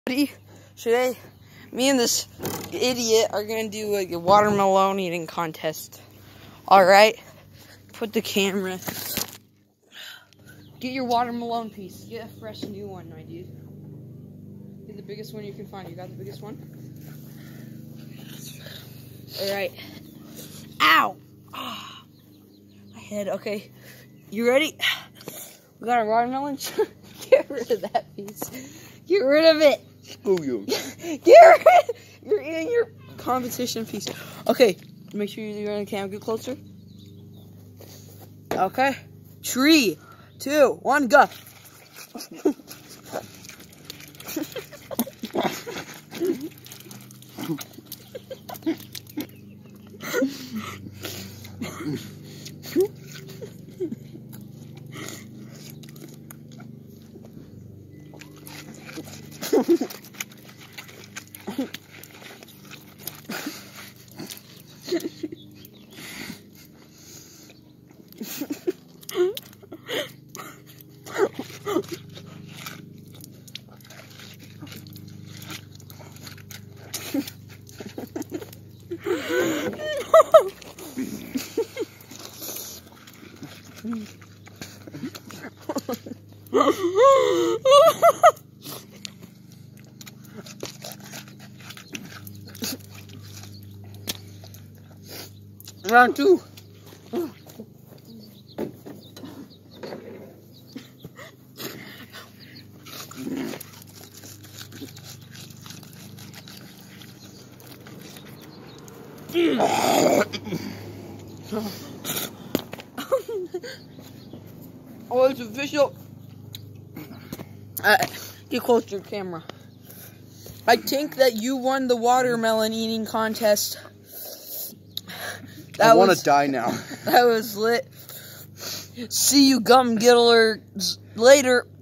Today, me and this idiot are gonna do like a watermelon eating contest. Alright? Put the camera. Get your watermelon piece. Get a fresh new one, my dude. Get the biggest one you can find. You got the biggest one? Alright. Ow! Oh, my head. Okay. You ready? We got our watermelon. Get rid of that piece. Get rid of it. Screw you. Get rid. You're eating your competition piece. Okay. Make sure you're on the camera. Get closer. Okay. 3, 2, 1, go. Round 2. Oh, it's official. Get close to your camera. I think that you won the watermelon eating contest. I want to die now. That was lit. See you gum gillers later.